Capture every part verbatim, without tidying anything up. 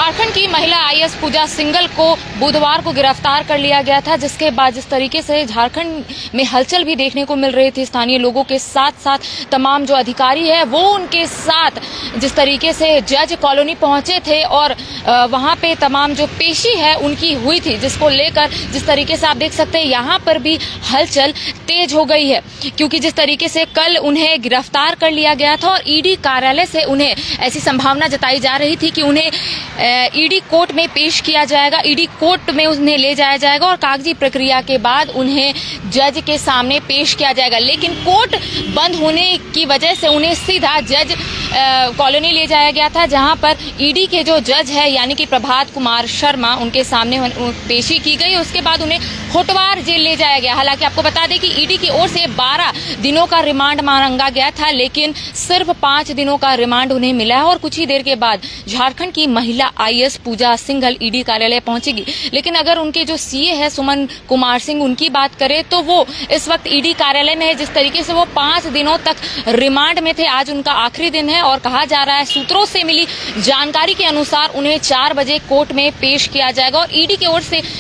झारखंड की महिला आईएएस पूजा सिंघल को बुधवार को गिरफ्तार कर लिया गया था, जिसके बाद जिस तरीके से झारखंड में हलचल भी देखने को मिल रही थी। स्थानीय लोगों के साथ साथ तमाम जो अधिकारी है वो उनके साथ जिस तरीके से जज कॉलोनी पहुंचे थे और वहां पे तमाम जो पेशी है उनकी हुई थी, जिसको लेकर जिस तरीके से आप देख सकते हैं यहाँ पर भी हलचल तेज हो गई है, क्योंकि जिस तरीके से कल उन्हें गिरफ्तार कर लिया गया था और ईडी कार्यालय से उन्हें ऐसी संभावना जताई जा रही थी कि उन्हें ईडी कोर्ट में पेश किया जाएगा, ईडी कोर्ट में उन्हें ले जाया जाएगा और कागजी प्रक्रिया के बाद उन्हें जज के सामने पेश किया जाएगा। लेकिन कोर्ट बंद होने की वजह से उन्हें सीधा जज कॉलोनी ले जाया गया था, जहां पर ईडी के जो जज है यानी कि प्रभात कुमार शर्मा, उनके सामने पेशी की गई। उसके बाद उन्हें होटवार जेल ले जाया गया। हालांकि आपको बता दें कि ईडी की ओर से बारह दिनों का रिमांड मांगा गया था, लेकिन सिर्फ पांच दिनों का रिमांड उन्हें मिला है और कुछ ही देर के बाद झारखंड की महिला आईएएस पूजा सिंघल ईडी कार्यालय पहुंचेगी। लेकिन अगर उनके जो सीए है सुमन कुमार सिंह, उनकी बात करें तो वो इस वक्त ईडी कार्यालय में है। जिस तरीके से वो पांच दिनों तक रिमांड में थे, आज उनका आखिरी दिन है और कहा जा रहा है, सूत्रों से मिली जानकारी के अनुसार उन्हें चार बजे कोर्ट में पेश किया जाएगा और ईडी की ओर से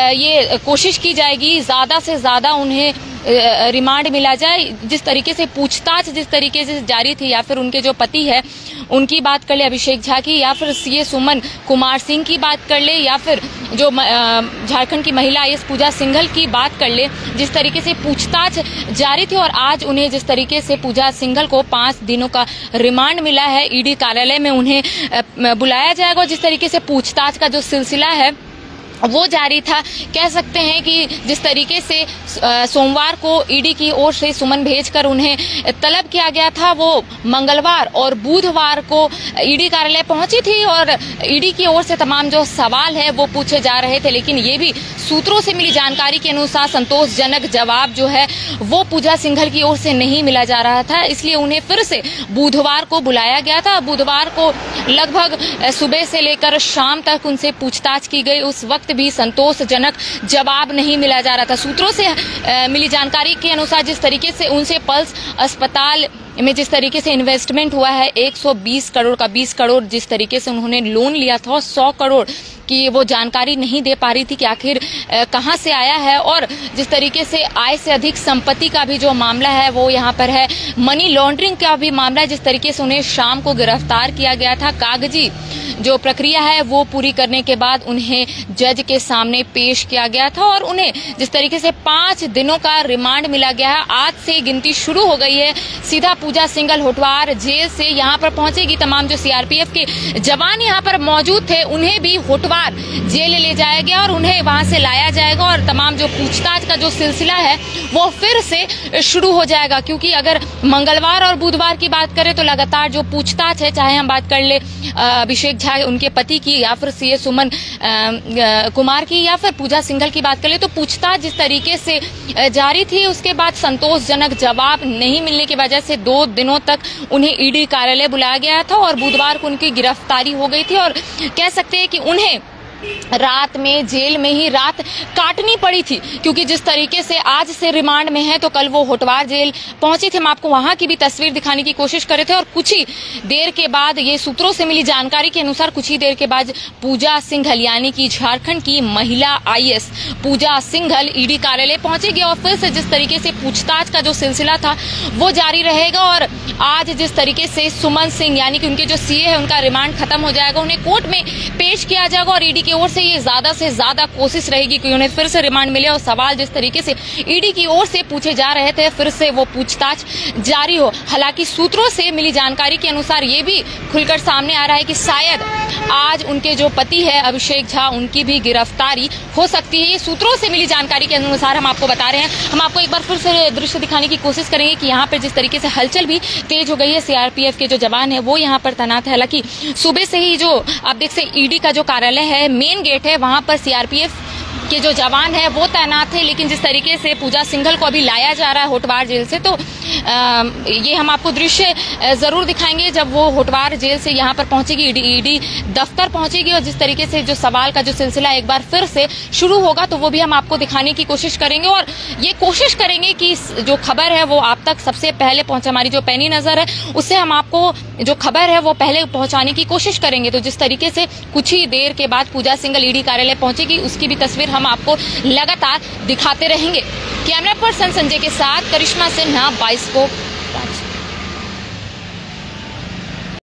ये कोशिश की जाएगी ज्यादा से ज्यादा उन्हें रिमांड मिला जाए। जिस तरीके से पूछताछ जिस तरीके से जारी थी, या फिर उनके जो पति है उनकी बात कर ले अभिषेक झा की, या फिर सीए सुमन कुमार सिंह की बात कर ले, या फिर जो झारखंड की महिला आईएएस पूजा सिंघल की बात कर ले, जिस तरीके से पूछताछ जारी थी और आज उन्हें जिस तरीके से पूजा सिंघल को पांच दिनों का रिमांड मिला है, ईडी कार्यालय में उन्हें बुलाया जाएगा। जिस तरीके से पूछताछ का जो सिलसिला है वो जारी था, कह सकते हैं कि जिस तरीके से सोमवार को ईडी की ओर से सुमन भेजकर उन्हें तलब किया गया था, वो मंगलवार और बुधवार को ईडी कार्यालय पहुंची थी और ईडी की ओर से तमाम जो सवाल है वो पूछे जा रहे थे। लेकिन ये भी सूत्रों से मिली जानकारी के अनुसार संतोषजनक जवाब जो है वो पूजा सिंघल की ओर से नहीं मिला जा रहा था, इसलिए उन्हें फिर से बुधवार को बुलाया गया था। बुधवार को लगभग सुबह से लेकर शाम तक उनसे पूछताछ की गई। उस वक्त भी संतोषजनक जवाब नहीं मिला जा रहा था। सूत्रों से मिली जानकारी के अनुसार जिस तरीके से उनसे पल्स अस्पताल में जिस तरीके से इन्वेस्टमेंट हुआ है एक सौ बीस करोड़ का, बीस करोड़ जिस तरीके से उन्होंने लोन लिया था और सौ करोड़ की वो जानकारी नहीं दे पा रही थी कि आखिर कहां से आया है, और जिस तरीके से आय से अधिक संपत्ति का भी जो मामला है वो यहाँ पर है, मनी लॉन्ड्रिंग का भी मामला है। जिस तरीके से उन्हें शाम को गिरफ्तार किया गया था, कागजी जो प्रक्रिया है वो पूरी करने के बाद उन्हें जज के सामने पेश किया गया था और उन्हें जिस तरीके से पांच दिनों का रिमांड मिला गया है। आज से गिनती शुरू हो गई है, सीधा पूजा सिंघल होटवार जेल से यहाँ पर पहुंचेगी। तमाम जो सीआरपीएफ के जवान यहाँ पर मौजूद थे उन्हें भी होटवार जेल ले जाया गया और उन्हें वहां से लाया जाएगा और तमाम जो पूछताछ का जो सिलसिला है वो फिर से शुरू हो जाएगा। क्योंकि अगर मंगलवार और बुधवार की बात करें तो लगातार जो पूछताछ है, चाहे हम बात कर ले अभिषेक झा उनके पति की, या फिर सीए सुमन कुमार की, या फिर पूजा सिंघल की बात कर ले, तो पूछताछ जिस तरीके से जारी थी उसके बाद संतोषजनक जवाब नहीं मिलने की वजह से दो दिनों तक उन्हें ईडी कार्यालय बुलाया गया था और बुधवार को उनकी गिरफ्तारी हो गई थी और कह सकते हैं कि उन्हें रात में जेल में ही रात काटनी पड़ी थी, क्योंकि जिस तरीके से आज से रिमांड में है तो कल वो होटवार जेल पहुंचे थे। हम आपको वहां की भी तस्वीर दिखाने की कोशिश कर रहे थे और कुछ ही देर के बाद, ये सूत्रों से मिली जानकारी के अनुसार, कुछ ही देर के बाद पूजा सिंघल यानी कि झारखंड की महिला आईएएस पूजा सिंघल ईडी कार्यालय पहुंचेगी और फिर से जिस तरीके से पूछताछ का जो सिलसिला था वो जारी रहेगा। और आज जिस तरीके से सुमन सिंह यानी कि उनके जो सीए है उनका रिमांड खत्म हो जाएगा, उन्हें कोर्ट में पेश किया जाएगा और ईडी की ओर से ये ज्यादा से ज्यादा कोशिश रहेगी कि उन्हें फिर से रिमांड मिले और सवाल जिस तरीके से ईडी की ओर से पूछे जा रहे थे फिर से वो पूछताछ जारी हो। हालांकि सूत्रों से मिली जानकारी के अनुसार ये भी खुलकर सामने आ रहा है कि शायद आज उनके जो पति है अभिषेक झा, उनकी भी गिरफ्तारी हो सकती है। ये सूत्रों से मिली जानकारी के अनुसार हम आपको बता रहे हैं। हम आपको एक बार फिर से दृश्य दिखाने की कोशिश करेंगे कि यहाँ पर जिस तरीके से हलचल भी तेज हो गई है, सीआरपीएफ के जो जवान है वो यहाँ पर तैनात है। हालांकि सुबह से ही जो आप देख सकते ईडी का जो कार्यालय है, मेन गेट है, वहां पर सीआरपीएफ के जो जवान है वो तैनात थे, लेकिन जिस तरीके से पूजा सिंघल को अभी लाया जा रहा है होटवार जेल से, तो आ, ये हम आपको दृश्य जरूर दिखाएंगे जब वो होटवार जेल से यहाँ पर पहुंचेगी, ईडी ईडी दफ्तर पहुंचेगी, और जिस तरीके से जो सवाल का जो सिलसिला एक बार फिर से शुरू होगा तो वो भी हम आपको दिखाने की कोशिश करेंगे, और ये कोशिश करेंगे कि जो खबर है वो आप तक सबसे पहले पहुंचे। हमारी जो पैनी नजर है उससे हम आपको जो खबर है वो पहले पहुंचाने की कोशिश करेंगे। तो जिस तरीके से कुछ ही देर के बाद पूजा सिंघल ईडी कार्यालय पहुंचेगी उसकी भी तस्वीर हम आपको लगातार दिखाते रहेंगे। कैमरा पर्सन संजय के साथ करिश्मा सिन्हा, बाइस्कोप।